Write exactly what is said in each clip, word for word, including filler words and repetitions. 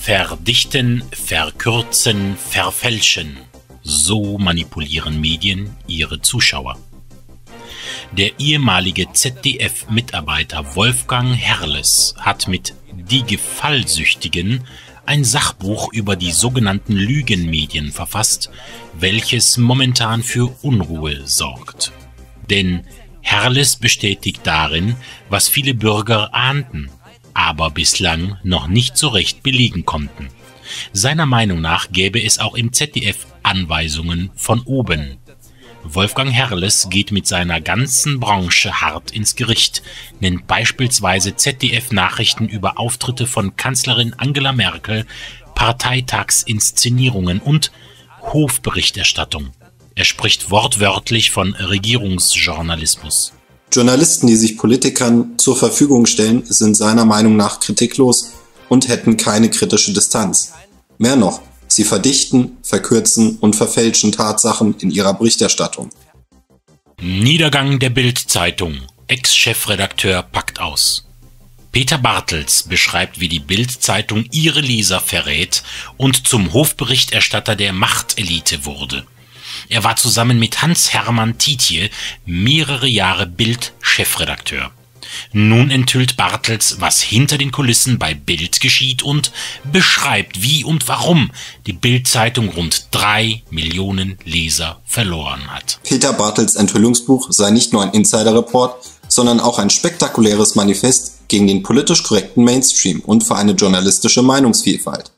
Verdichten, verkürzen, verfälschen. So manipulieren Medien ihre Zuschauer. Der ehemalige Z D F-Mitarbeiter Wolfgang Herrles hat mit Die Gefallsüchtigen ein Sachbuch über die sogenannten Lügenmedien verfasst, welches momentan für Unruhe sorgt. Denn Herrles bestätigt darin, was viele Bürger ahnten, aber bislang noch nicht so recht belegen konnten. Seiner Meinung nach gäbe es auch im Z D F Anweisungen von oben. Wolfgang Herrles geht mit seiner ganzen Branche hart ins Gericht, nennt beispielsweise Z D F-Nachrichten über Auftritte von Kanzlerin Angela Merkel, Parteitagsinszenierungen und Hofberichterstattung. Er spricht wortwörtlich von Regierungsjournalismus. Journalisten, die sich Politikern zur Verfügung stellen, sind seiner Meinung nach kritiklos und hätten keine kritische Distanz. Mehr noch, sie verdichten, verkürzen und verfälschen Tatsachen in ihrer Berichterstattung. Niedergang der Bild-Zeitung. Ex-Chefredakteur packt aus. Peter Bartels beschreibt, wie die Bild-Zeitung ihre Leser verrät und zum Hofberichterstatter der Machtelite wurde. Er war zusammen mit Hans-Hermann Tiedje mehrere Jahre Bild-Chefredakteur. Nun enthüllt Bartels, was hinter den Kulissen bei Bild geschieht und beschreibt, wie und warum die Bild-Zeitung rund drei Millionen Leser verloren hat. Peter Bartels Enthüllungsbuch sei nicht nur ein Insider-Report, sondern auch ein spektakuläres Manifest gegen den politisch korrekten Mainstream und für eine journalistische Meinungsvielfalt.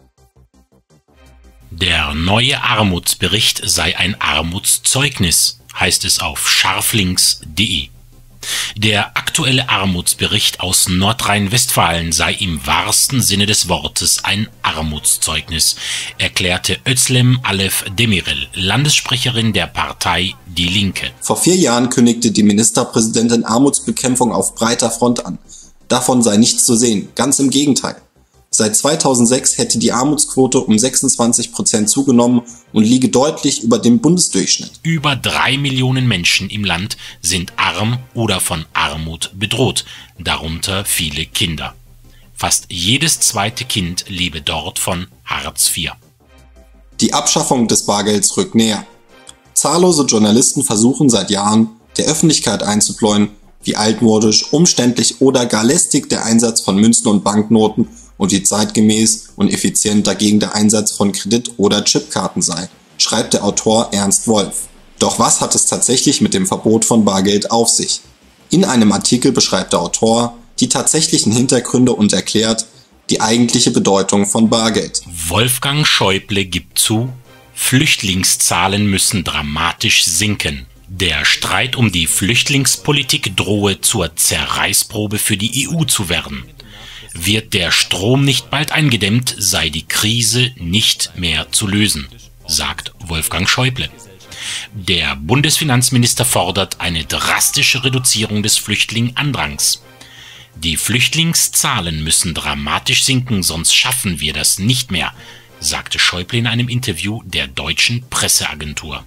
Der neue Armutsbericht sei ein Armutszeugnis, heißt es auf scharflinks punkt de. Der aktuelle Armutsbericht aus Nordrhein-Westfalen sei im wahrsten Sinne des Wortes ein Armutszeugnis, erklärte Özlem Alef Demirel, Landessprecherin der Partei Die Linke. Vor vier Jahren kündigte die Ministerpräsidentin Armutsbekämpfung auf breiter Front an. Davon sei nichts zu sehen, ganz im Gegenteil. Seit zweitausendsechs hätte die Armutsquote um sechsundzwanzig Prozent zugenommen und liege deutlich über dem Bundesdurchschnitt. Über drei Millionen Menschen im Land sind arm oder von Armut bedroht, darunter viele Kinder. Fast jedes zweite Kind lebe dort von Hartz vier. Die Abschaffung des Bargelds rückt näher. Zahllose Journalisten versuchen seit Jahren, der Öffentlichkeit einzubläuen, wie altmodisch, umständlich oder gar lästig der Einsatz von Münzen und Banknoten und wie zeitgemäß und effizient dagegen der Einsatz von Kredit- oder Chipkarten sei, schreibt der Autor Ernst Wolf. Doch was hat es tatsächlich mit dem Verbot von Bargeld auf sich? In einem Artikel beschreibt der Autor die tatsächlichen Hintergründe und erklärt die eigentliche Bedeutung von Bargeld. Wolfgang Schäuble gibt zu, Flüchtlingszahlen müssen dramatisch sinken. Der Streit um die Flüchtlingspolitik drohe zur Zerreißprobe für die E U zu werden. Wird der Strom nicht bald eingedämmt, sei die Krise nicht mehr zu lösen, sagt Wolfgang Schäuble. Der Bundesfinanzminister fordert eine drastische Reduzierung des Flüchtlingandrangs. Die Flüchtlingszahlen müssen dramatisch sinken, sonst schaffen wir das nicht mehr, sagte Schäuble in einem Interview der deutschen Presseagentur.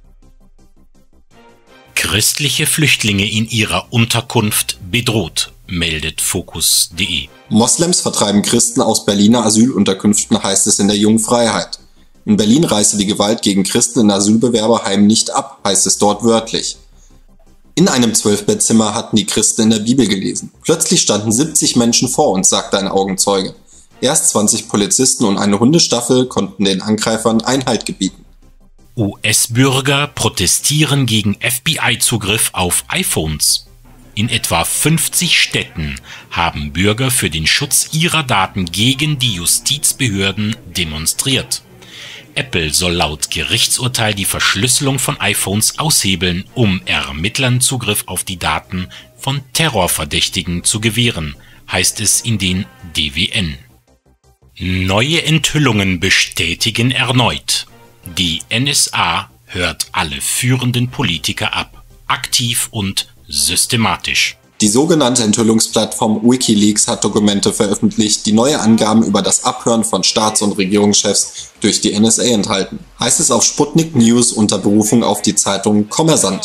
Christliche Flüchtlinge in ihrer Unterkunft bedroht, meldet Focus punkt de. Moslems vertreiben Christen aus Berliner Asylunterkünften, heißt es in der Jungen Freiheit. In Berlin reiße die Gewalt gegen Christen in Asylbewerberheimen nicht ab, heißt es dort wörtlich. In einem Zwölfbettzimmer hatten die Christen in der Bibel gelesen. Plötzlich standen siebzig Menschen vor uns, sagte ein Augenzeuge. Erst zwanzig Polizisten und eine Hundestaffel konnten den Angreifern Einhalt gebieten. U S-Bürger protestieren gegen F B I-Zugriff auf iPhones. In etwa fünfzig Städten haben Bürger für den Schutz ihrer Daten gegen die Justizbehörden demonstriert. Apple soll laut Gerichtsurteil die Verschlüsselung von iPhones aushebeln, um Ermittlern Zugriff auf die Daten von Terrorverdächtigen zu gewähren, heißt es in den D W N. Neue Enthüllungen bestätigen erneut: Die N S A hört alle führenden Politiker ab, aktiv und systematisch. Die sogenannte Enthüllungsplattform WikiLeaks hat Dokumente veröffentlicht, die neue Angaben über das Abhören von Staats- und Regierungschefs durch die N S A enthalten, heißt es auf Sputnik News unter Berufung auf die Zeitung Kommersant.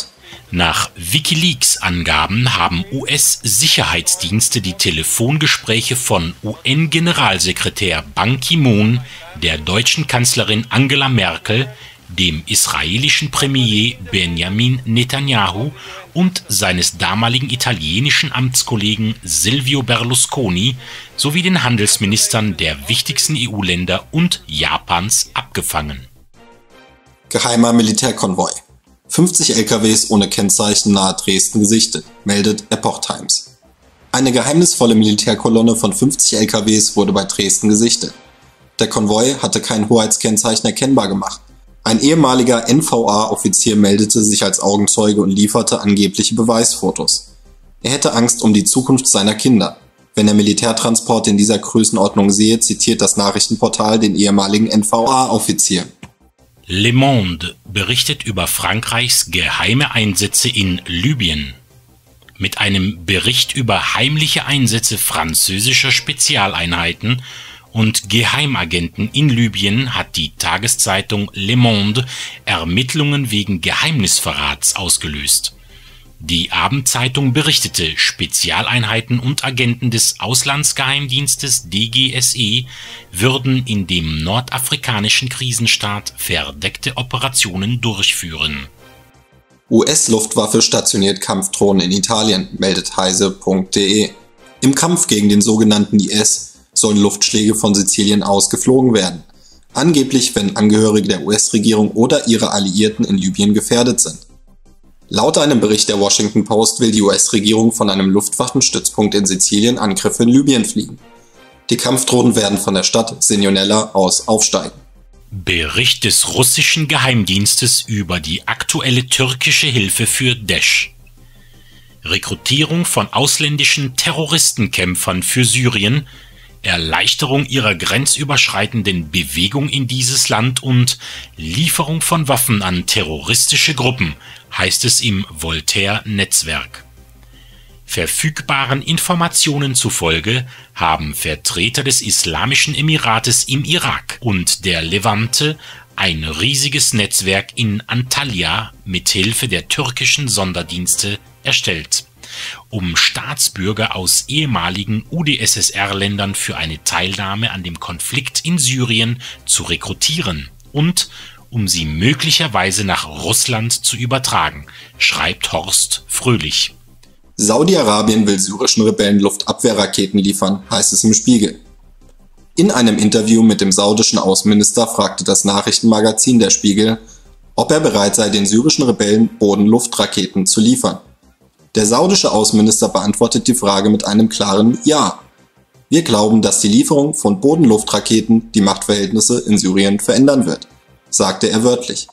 Nach WikiLeaks-Angaben haben U S-Sicherheitsdienste die Telefongespräche von U N-Generalsekretär Ban Ki-moon, der deutschen Kanzlerin Angela Merkel, dem israelischen Premier Benjamin Netanyahu und seines damaligen italienischen Amtskollegen Silvio Berlusconi sowie den Handelsministern der wichtigsten E U-Länder und Japans abgefangen. Geheimer Militärkonvoi. fünfzig L K Ws ohne Kennzeichen nahe Dresden gesichtet, meldet Epoch Times. Eine geheimnisvolle Militärkolonne von fünfzig L K Ws wurde bei Dresden gesichtet. Der Konvoi hatte kein Hoheitskennzeichen erkennbar gemacht. Ein ehemaliger N V A-Offizier meldete sich als Augenzeuge und lieferte angebliche Beweisfotos. Er hätte Angst um die Zukunft seiner Kinder. Wenn er Militärtransporte in dieser Größenordnung sehe, zitiert das Nachrichtenportal den ehemaligen N V A-Offizier. Le Monde berichtet über Frankreichs geheime Einsätze in Libyen. Mit einem Bericht über heimliche Einsätze französischer Spezialeinheiten und Geheimagenten in Libyen hat die Tageszeitung Le Monde Ermittlungen wegen Geheimnisverrats ausgelöst. Die Abendzeitung berichtete, Spezialeinheiten und Agenten des Auslandsgeheimdienstes D G S E würden in dem nordafrikanischen Krisenstaat verdeckte Operationen durchführen. U S-Luftwaffe stationiert Kampfdrohnen in Italien, meldet heise punkt de. Im Kampf gegen den sogenannten I S sollen Luftschläge von Sizilien aus geflogen werden. Angeblich, wenn Angehörige der U S-Regierung oder ihre Alliierten in Libyen gefährdet sind. Laut einem Bericht der Washington Post will die U S-Regierung von einem Luftwaffenstützpunkt in Sizilien Angriffe in Libyen fliegen. Die Kampfdrohnen werden von der Stadt Sinionella aus aufsteigen. Bericht des russischen Geheimdienstes über die aktuelle türkische Hilfe für Daesh. Rekrutierung von ausländischen Terroristenkämpfern für Syrien, Erleichterung ihrer grenzüberschreitenden Bewegung in dieses Land und Lieferung von Waffen an terroristische Gruppen, heißt es im Voltaire-Netzwerk. Verfügbaren Informationen zufolge haben Vertreter des Islamischen Emirates im Irak und der Levante ein riesiges Netzwerk in Antalya mithilfe der türkischen Sonderdienste erstellt, um Staatsbürger aus ehemaligen U d S S R-Ländern für eine Teilnahme an dem Konflikt in Syrien zu rekrutieren und um sie möglicherweise nach Russland zu übertragen, schreibt Horst Fröhlich. Saudi-Arabien will syrischen Rebellen Luftabwehrraketen liefern, heißt es im Spiegel. In einem Interview mit dem saudischen Außenminister fragte das Nachrichtenmagazin Der Spiegel, ob er bereit sei, den syrischen Rebellen Boden-Luft-Raketen zu liefern. Der saudische Außenminister beantwortet die Frage mit einem klaren Ja. Wir glauben, dass die Lieferung von Boden-Luft-Raketen die Machtverhältnisse in Syrien verändern wird, sagte er wörtlich.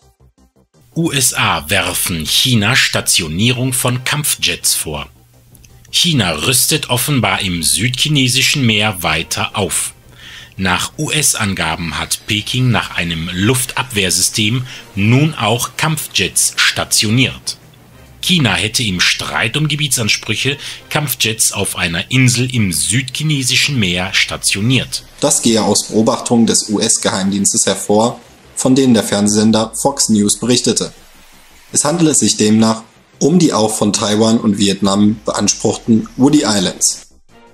U S A werfen China Stationierung von Kampfjets vor. China rüstet offenbar im südchinesischen Meer weiter auf. Nach U S-Angaben hat Peking nach einem Luftabwehrsystem nun auch Kampfjets stationiert. China hätte im Streit um Gebietsansprüche Kampfjets auf einer Insel im südchinesischen Meer stationiert. Das gehe aus Beobachtungen des U S-Geheimdienstes hervor, von denen der Fernsehsender Fox News berichtete. Es handele sich demnach um die auch von Taiwan und Vietnam beanspruchten Woody Islands.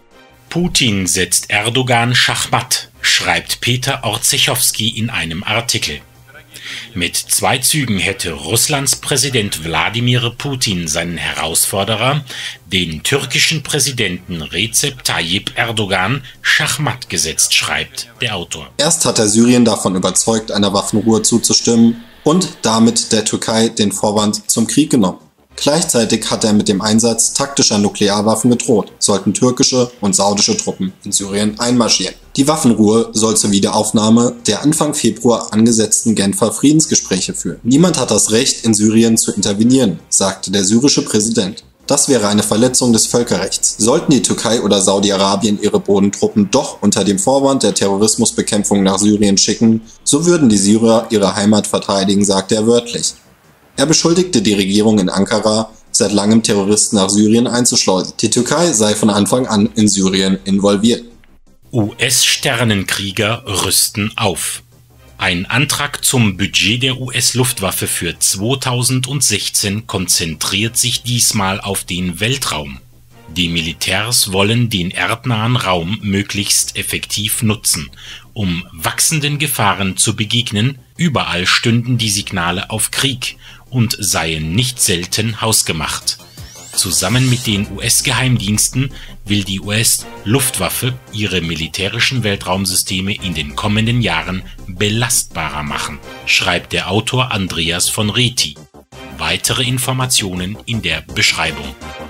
Putin setzt Erdogan Schachmatt, schreibt Peter Orzechowski in einem Artikel. Mit zwei Zügen hätte Russlands Präsident Wladimir Putin seinen Herausforderer, den türkischen Präsidenten Recep Tayyip Erdogan, Schachmatt gesetzt, schreibt der Autor. Erst hat er Syrien davon überzeugt, einer Waffenruhe zuzustimmen und damit der Türkei den Vorwand zum Krieg genommen. Gleichzeitig hat er mit dem Einsatz taktischer Nuklearwaffen gedroht, sollten türkische und saudische Truppen in Syrien einmarschieren. Die Waffenruhe soll zur Wiederaufnahme der Anfang Februar angesetzten Genfer Friedensgespräche führen. Niemand hat das Recht, in Syrien zu intervenieren, sagte der syrische Präsident. Das wäre eine Verletzung des Völkerrechts. Sollten die Türkei oder Saudi-Arabien ihre Bodentruppen doch unter dem Vorwand der Terrorismusbekämpfung nach Syrien schicken, so würden die Syrer ihre Heimat verteidigen, sagte er wörtlich. Er beschuldigte die Regierung in Ankara, seit langem Terroristen nach Syrien einzuschleusen. Die Türkei sei von Anfang an in Syrien involviert. U S-Sternenkrieger rüsten auf. Ein Antrag zum Budget der U S-Luftwaffe für zweitausendsechzehn konzentriert sich diesmal auf den Weltraum. Die Militärs wollen den erdnahen Raum möglichst effektiv nutzen, um wachsenden Gefahren zu begegnen. Überall stünden die Signale auf Krieg und seien nicht selten hausgemacht. Zusammen mit den U S-Geheimdiensten will die U S-Luftwaffe ihre militärischen Weltraumsysteme in den kommenden Jahren belastbarer machen, schreibt der Autor Andreas von Reti. Weitere Informationen in der Beschreibung.